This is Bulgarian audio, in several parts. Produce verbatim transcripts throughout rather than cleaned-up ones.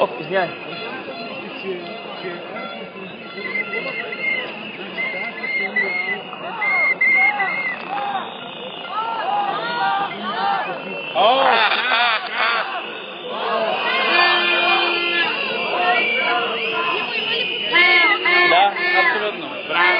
О, извиняй. Да, абсолютно. Браво.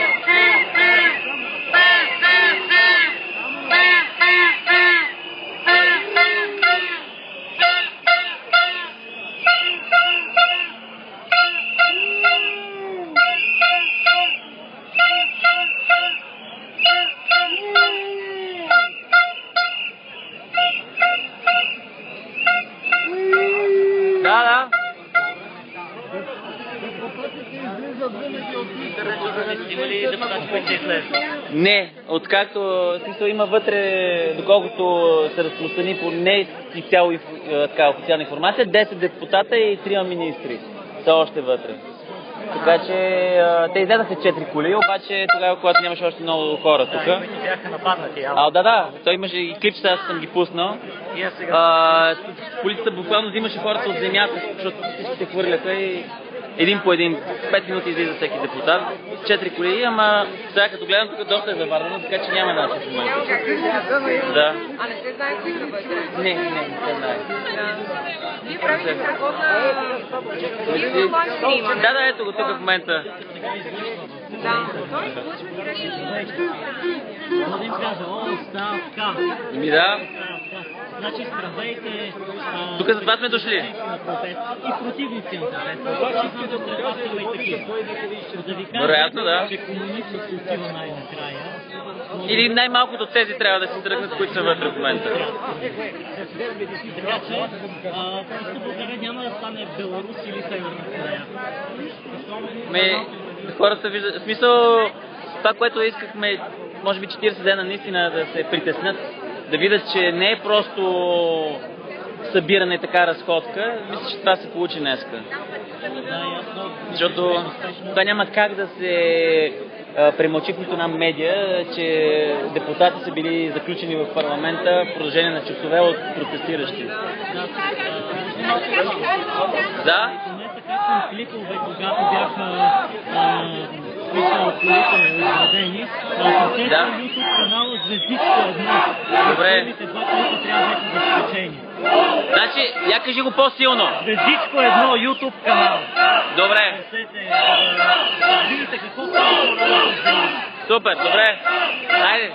Не, откакто смисъл има вътре, доколкото се разпространи по не изцяло така официална информация, десет депутата и трима министри са още вътре. Така че те излезаха четири коли, обаче тогава, когато нямаше още много хора тук. Да, които бяха нападнати. А, да, да, той имаше и клипчета, аз съм ги пуснал. А, полицията буквално взимаше хората от земята, защото всички се хвърляха и един по един, пет минути излиза всеки депутат, четири коли, ама сега като гледам тук доста е заварено, така че няма начин в момента. Да. А не се знае кои са вътре? Не, не, не се знае. Вие правите какво за лайвстрима? Да, да, ето го тук в момента. Да, той излъчва директно. Мога да им кажа, о, става така. Еми да. Значи страдайте... Тук за това сме дошли. И противници на протест. Обаче искам да се и такива. Да ви кажа, вероятно, да. че комунистът се отива най-накрая. Или най-малкото от тези трябва да се тръгнат, които са вътре в момента. Така че, просто България няма да стане Беларус или Северна Корея. Ме, хората виждат, в смисъл, това, което искахме, може би четирийсет дена наистина да се притеснят, да видят, че не е просто събиране така разходка, мисля, че това се получи днеска. Защото това няма как да се премълчи в нито една медия, че депутати са били заключени в парламента в продължение на часове от протестиращи. Да? Както клипове, когато бяха смисъл колите изградени, с тези YouTube канала Звездичко едно. Добре. Първите два клипа трябва да са изключени. Значи, я кажи го по-силно. Звездичко едно YouTube канал. Добре. Видите какво става. Супер, добре. Хайде.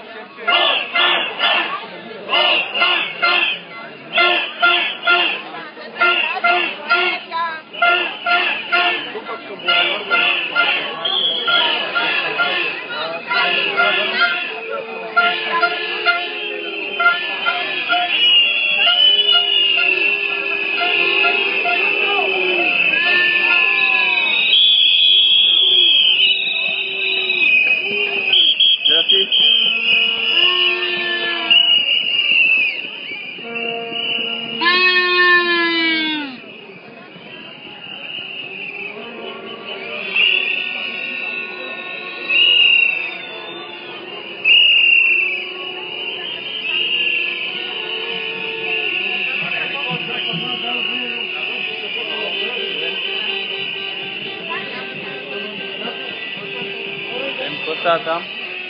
Там.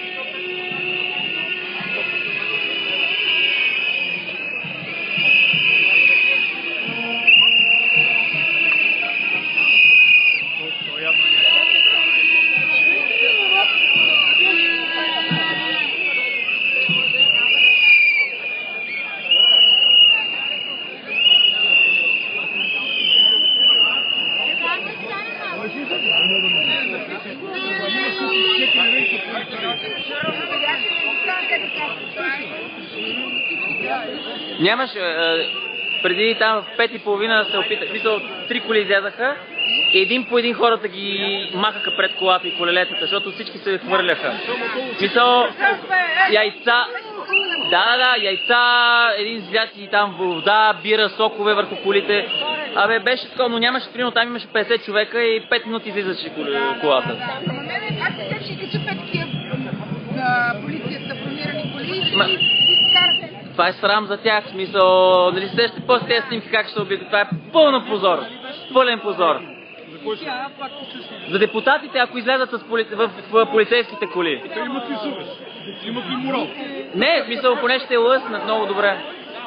Нямаш, преди там в пет и половина се опитах, мисля, три коли излязаха и един по един хората ги махаха пред колата и колелетата, защото всички се хвърляха. Мисъл, яйца, да, да, да, яйца, един звяци там вода, бира, сокове върху колите. Абе, беше такова, но нямаше примерно, там имаше петдесет човека и пет минути излизаше колата. Аз не се ще кача пет такива полицията бронирани коли и карате. Това е срам за тях, в смисъл, нали сещате после тези снимки как ще се обиди, това е пълна позор. Пълен позор. За кой са? За депутатите, ако излезат с поли... в, в полицейските коли. Те имат ли съвест? Имат ли морал? Не, мисля, поне ще лъснат много добре.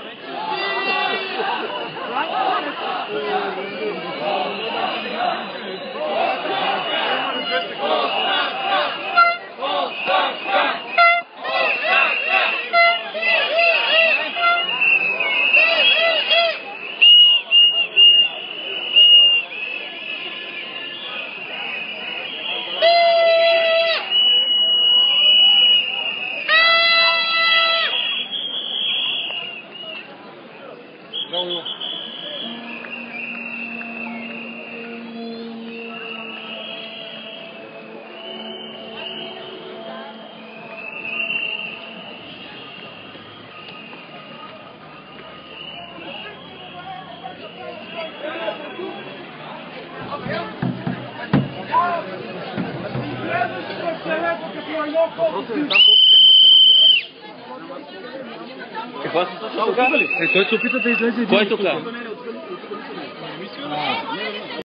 Какво се случва тук? Е, той се опита да излезе един. Кой тук?